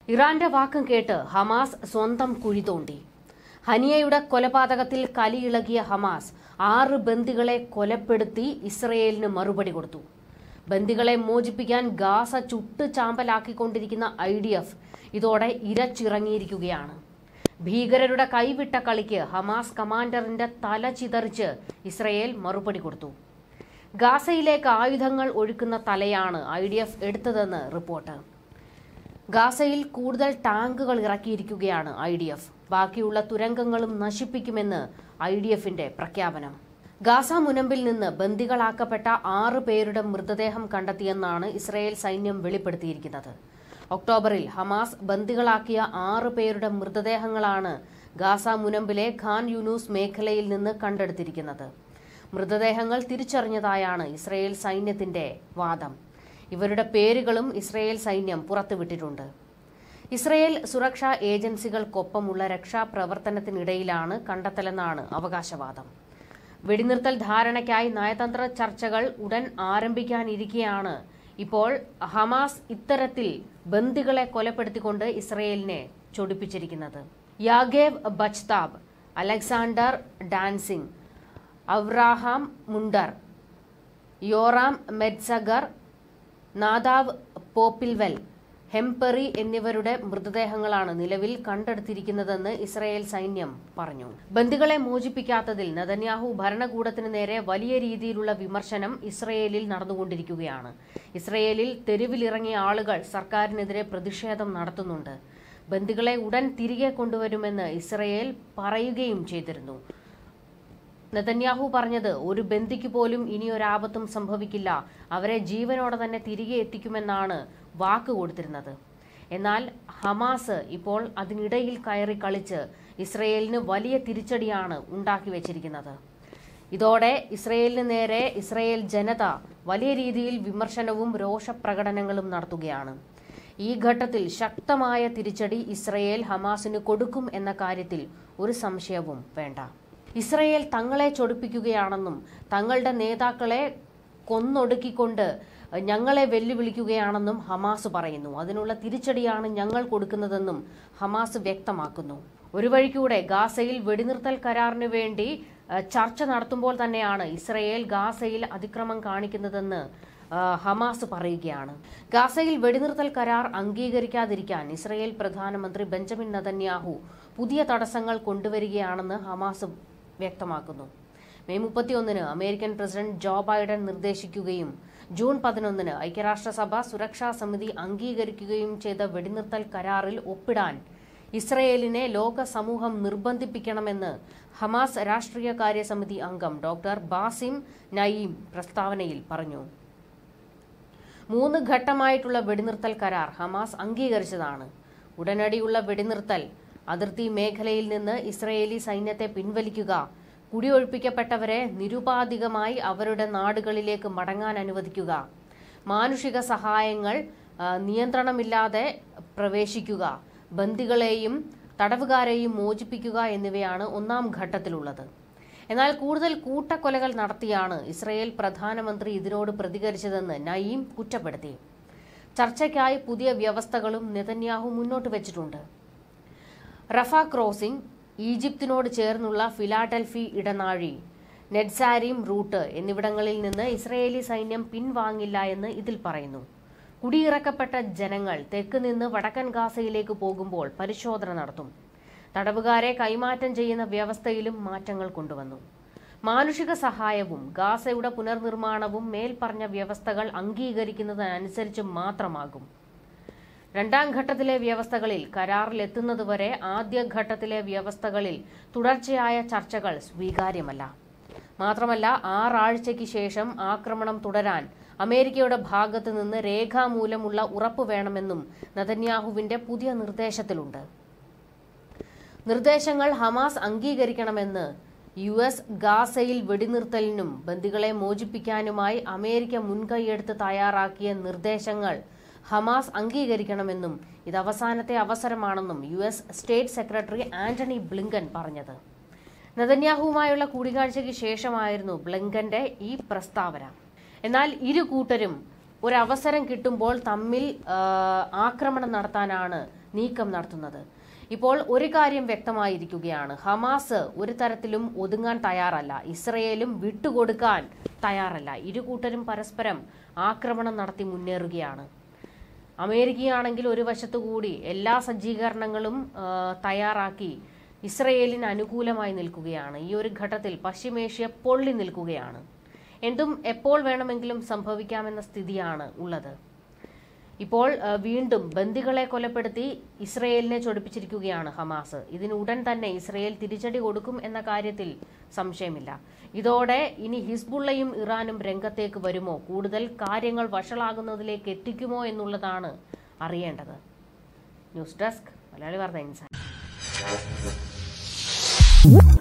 ഇറാന്റെ വാക്കും കേട്ട് ഹമാസ് സ്വന്തം കുഴി തോണ്ടി. ഹനിയയുടെ കൊലപാതകത്തിൽ കലിയിളകിയ ഹമാസ് 6 ബന്ദികളെ കൊലപ്പെടുത്തി ഇസ്രയേലിന് മറുപടി കൊടുത്തു. ബന്ദികളെ മോചിപ്പിക്കാൻ ഗാസ ചുട്ട് ചാമ്പലാക്കിക്കൊണ്ടിരിക്കുന്ന IDF ഇതോടെ ഇരച്ചിറങ്ങിയിരിക്കുകയാണ്. ഭീകരരുടെ കൈവിട്ട കളിക്ക് ഹമാസ് കമാൻഡറിന്റെ തല ചിതറിച്ച് ഇസ്രയേൽ മറുപടി കൊടുത്തു. ഗാസയിലേക്ക് ആയുധങ്ങൾ ഒഴുക്കുന്ന തലയാണ് IDF എടുത്തതെന്ന് റിപ്പോർട്ട്. ഗാസയിൽ കൂടുതൽ ടാങ്കുകൾ ഇറക്കിയിരിക്കുകയാണ് IDF. ബാക്കിയുള്ള തുരങ്കങ്ങളും നശിപ്പിക്കുമെന്ന് IDFന്റെ പ്രഖ്യാപനം. ഗാസ മുനമ്പിൽ നിന്ന് ബന്ദികളാക്കപ്പെട്ട 6 പേരുടെ മൃതദേഹം കണ്ടെത്തിയെന്നാണ് ഇസ്രായേൽ സൈന്യം വെളിപ്പെടുത്തിയിരിക്കുന്നത്. ഒക്ടോബറിൽ ഹമാസ് ബന്ദികളാക്കിയ 6 പേരുടെ മൃതദേഹങ്ങളാണ് ഗാസ മുനമ്പിലെ ഖാൻ യൂനൂസ് മേഖലയിൽ നിന്ന് കണ്ടെടുത്തിരിക്കുന്നത്. മൃതദേഹങ്ങൾ തിരിച്ചറിഞ്ഞതായാണ് ഇസ്രായേൽ സൈന്യത്തിന്റെ വാദം. ഇവരുടെ പേരുകളും ഇസ്രായേൽ സൈന്യം പുറത്തുവിട്ടിട്ടുണ്ട്. ഇസ്രായേൽ സുരക്ഷാ ഏജൻസികൾക്കൊപ്പമുള്ള രക്ഷാപ്രവർത്തനത്തിനിടയിലാണ് കണ്ടെത്തലെന്നാണ് അവകാശവാദം. വെടിനിർത്തൽ ധാരണയ്ക്കായി നയതന്ത്ര ചർച്ചകൾ ഉടൻ ആരംഭിക്കാനിരിക്കെയാണ് ഇപ്പോൾ ഹമാസ് ഇത്തരത്തിൽ ബന്ദികളെ കൊലപ്പെടുത്തിക്കൊണ്ട് ഇസ്രായേലിനെ ചൊടിപ്പിച്ചിരിക്കുന്നത്. യാഗേവ് ബച്താബ്, അലക്സാണ്ടർ ഡാൻസിംഗ്, അവ്രാഹാം മുണ്ടർ, യോറാം മെറ്റ്സഗർ, നാദാവ് പോപ്പിൽവെൽ, ഹെംപെറി എന്നിവരുടെ മൃതദേഹങ്ങളാണ് നിലവിൽ കണ്ടെടുത്തിരിക്കുന്നതെന്ന് ഇസ്രായേൽ സൈന്യം പറഞ്ഞു. ബന്ദികളെ മോചിപ്പിക്കാത്തതിൽ നെതന്യാഹു ഭരണകൂടത്തിന് നേരെ വലിയ രീതിയിലുള്ള വിമർശനം ഇസ്രായേലിൽ നടന്നുകൊണ്ടിരിക്കുകയാണ്. ഇസ്രായേലിൽ തെരുവിലിറങ്ങിയ ആളുകൾ സർക്കാരിനെതിരെ പ്രതിഷേധം നടത്തുന്നുണ്ട്. ബന്ദികളെ ഉടൻ തിരികെ കൊണ്ടുവരുമെന്ന് ഇസ്രായേൽ പറയുകയും ചെയ്തിരുന്നു. നെതന്യാഹു പറഞ്ഞത് ഒരു ബന്ദിക്ക് പോലും ഇനിയൊരാപത്തും സംഭവിക്കില്ല, അവരെ ജീവനോടെ തന്നെ തിരികെ എത്തിക്കുമെന്നാണ് വാക്ക് കൊടുത്തിരുന്നത്. എന്നാൽ ഹമാസ് ഇപ്പോൾ അതിനിടയിൽ കയറി കളിച്ച് ഇസ്രയേലിന് വലിയ തിരിച്ചടിയാണ് ഉണ്ടാക്കി വെച്ചിരിക്കുന്നത്. ഇതോടെ ഇസ്രയേലിന് നേരെ ഇസ്രയേൽ ജനത വലിയ രീതിയിൽ വിമർശനവും രോഷപ്രകടനങ്ങളും നടത്തുകയാണ്. ഈ ഘട്ടത്തിൽ ശക്തമായ തിരിച്ചടി ഇസ്രയേൽ ഹമാസിന് കൊടുക്കും എന്ന കാര്യത്തിൽ ഒരു സംശയവും വേണ്ട. ഇസ്രയേൽ തങ്ങളെ ചൊടിപ്പിക്കുകയാണെന്നും തങ്ങളുടെ നേതാക്കളെ കൊന്നൊടുക്കിക്കൊണ്ട് ഞങ്ങളെ വെല്ലുവിളിക്കുകയാണെന്നും ഹമാസ് പറയുന്നു. അതിനുള്ള തിരിച്ചടിയാണ് ഞങ്ങൾ കൊടുക്കുന്നതെന്നും ഹമാസ് വ്യക്തമാക്കുന്നു. ഒരു വഴിക്കൂടെ ഗാസയിൽ വെടിനിർത്തൽ കരാറിനു വേണ്ടി ചർച്ച നടത്തുമ്പോൾ തന്നെയാണ് ഇസ്രയേൽ ഗാസയിൽ അതിക്രമം കാണിക്കുന്നതെന്ന് ഹമാസ് പറയുകയാണ്. ഗാസയിൽ വെടിനിർത്തൽ കരാർ അംഗീകരിക്കാതിരിക്കാൻ ഇസ്രയേൽ പ്രധാനമന്ത്രി ബെഞ്ചമിൻ നെതന്യാഹു പുതിയ തടസ്സങ്ങൾ കൊണ്ടുവരികയാണെന്ന് ഹമാസ് വ്യക്തമാക്കുന്നു. May 31 American president Joe Biden നിർദ്ദേശിക്കുകയും ജൂൺ 11 ഐക്യരാഷ്ട്രസഭ സുരക്ഷാ സമിതി അംഗീകരിക്കുകയും ചെയ്ത വെടിനിർത്തൽ കരാറിൽ ഒപ്പിടാൻ ഇസ്രയേലിനെ ലോക സമൂഹം നിർബന്ധിപ്പിക്കണമെന്ന് ഹമാസ് രാഷ്ട്രീയകാര്യ സമിതി അംഗം ഡോക്ടർ ബാസിം നയീം പ്രസ്താവനയിൽ പറഞ്ഞു. 3 ഘട്ടമായിട്ടുള്ള വെടിനിർത്തൽ കരാർ ഹമാസ് അംഗീകരിച്ചതാണ്. ഉടനടിയുള്ള വെടിനിർത്തൽ, അതിർത്തി മേഖലയിൽ നിന്ന് ഇസ്രയേലി സൈന്യത്തെ പിൻവലിക്കുക, കുടിയൊഴിപ്പിക്കപ്പെട്ടവരെ നിരുപാധികമായി അവരുടെ നാടുകളിലേക്ക് മടങ്ങാൻ അനുവദിക്കുക, മാനുഷിക സഹായങ്ങൾ നിയന്ത്രണമില്ലാതെ പ്രവേശിക്കുക, ബന്ദികളെയും തടവുകാരെയും മോചിപ്പിക്കുക എന്നിവയാണ് 1ാം ഘട്ടത്തിലുള്ളത്. എന്നാൽ കൂടുതൽ കൂട്ടക്കൊലകൾ നടത്തിയാണ് ഇസ്രയേൽ പ്രധാനമന്ത്രി ഇതിനോട് പ്രതികരിച്ചതെന്ന് നയീം കുറ്റപ്പെടുത്തി. ചർച്ചയ്ക്കായി പുതിയ വ്യവസ്ഥകളും നെതന്യാഹു മുന്നോട്ട് വെച്ചിട്ടുണ്ട്. റഫ ക്രോസിംഗ്, ഈജിപ്തിനോട് ചേർന്നുള്ള ഫിലാഡൽഫി ഇടനാഴി, നെറ്റ്സാരിം റൂട്ട് എന്നിവിടങ്ങളിൽ നിന്ന് ഇസ്രയേലി സൈന്യം പിൻവാങ്ങില്ല എന്ന് ഇതിൽ പറയുന്നു. കുടിയിറക്കപ്പെട്ട ജനങ്ങൾ തെക്ക് നിന്ന് വടക്കൻ ഗാസയിലേക്ക് പോകുമ്പോൾ പരിശോധന നടത്തും. തടവുകാരെ കൈമാറ്റം ചെയ്യുന്ന വ്യവസ്ഥയിലും മാറ്റങ്ങൾ കൊണ്ടുവന്നു. മാനുഷിക സഹായവും ഗാസയുടെ പുനർനിർമ്മാണവും മേൽപ്പറഞ്ഞ വ്യവസ്ഥകൾ അംഗീകരിക്കുന്നതനുസരിച്ച് മാത്രമാകും. 2ാം ഘട്ടത്തിലെ വ്യവസ്ഥകളിൽ കരാറിലെത്തുന്നതുവരെ ആദ്യഘട്ടത്തിലെ വ്യവസ്ഥകളിൽ തുടർച്ചയായ ചർച്ചകൾ സ്വീകാര്യമല്ല. മാത്രമല്ല 6 ആഴ്ചയ്ക്ക് ശേഷം ആക്രമണം തുടരാൻ അമേരിക്കയുടെ ഭാഗത്തു നിന്ന് രേഖാമൂലമുള്ള ഉറപ്പ് വേണമെന്നും നെതന്യാഹുവിന്റെ പുതിയ നിർദ്ദേശത്തിലുണ്ട്. നിർദ്ദേശങ്ങൾ ഹമാസ് അംഗീകരിക്കണമെന്ന് US ഗാസയിൽ വെടിനിർത്തലിനും ബന്ദികളെ മോചിപ്പിക്കാനുമായി അമേരിക്ക മുൻകൈയെടുത്ത് തയ്യാറാക്കിയ നിർദ്ദേശങ്ങൾ ഹമാസ് അംഗീകരിക്കണമെന്നും ഇത് അവസാനത്തെ അവസരമാണെന്നും US state secretary Antony Blinken പറഞ്ഞത്. നെതന്യാഹുവുമായുള്ള കൂടിക്കാഴ്ചയ്ക്ക് ശേഷമായിരുന്നു ബ്ലിങ്കന്റെ ഈ പ്രസ്താവന. എന്നാൽ ഇരു കൂട്ടരും ഒരവസരം കിട്ടുമ്പോൾ തമ്മിൽ ആക്രമണം നടത്താനാണ് നീക്കം നടത്തുന്നത്. ഇപ്പോൾ ഒരു കാര്യം വ്യക്തമായിരിക്കുകയാണ്, ഹമാസ് ഒരു തരത്തിലും ഒതുങ്ങാൻ തയ്യാറല്ല, ഇസ്രയേലും വിട്ടുകൊടുക്കാൻ തയ്യാറല്ല. ഇരു കൂട്ടരും പരസ്പരം ആക്രമണം നടത്തി മുന്നേറുകയാണ്. അമേരിക്കയാണെങ്കിൽ ഒരു വശത്തുകൂടി എല്ലാ സജ്ജീകരണങ്ങളും തയ്യാറാക്കി ഇസ്രയേലിന് അനുകൂലമായി നിൽക്കുകയാണ്. ഈ ഒരു ഘട്ടത്തിൽ പശ്ചിമേഷ്യ പൊള്ളി നിൽക്കുകയാണ്. എന്തും എപ്പോൾ വേണമെങ്കിലും സംഭവിക്കാമെന്ന സ്ഥിതിയാണ് ഉള്ളത്. ഇപ്പോൾ വീണ്ടും ബന്ദികളെ കൊലപ്പെടുത്തി ഇസ്രയേലിനെ ചൊടിപ്പിച്ചിരിക്കുകയാണ് ഹമാസ്. ഇതിനുടൻ തന്നെ ഇസ്രയേൽ തിരിച്ചടി കൊടുക്കും എന്ന കാര്യത്തിൽ സംശയമില്ല. ഇതോടെ ഇനി ഹിസ്ബുള്ളയും ഇറാനും രംഗത്തേക്ക് വരുമോ, കൂടുതൽ കാര്യങ്ങൾ വഷളാകുന്നതിലേക്ക് എത്തിക്കുമോ എന്നുള്ളതാണ് അറിയേണ്ടത്. ന്യൂസ് ഡെസ്ക് മലയാളി വാർത്ത ഇൻസൈഡ്.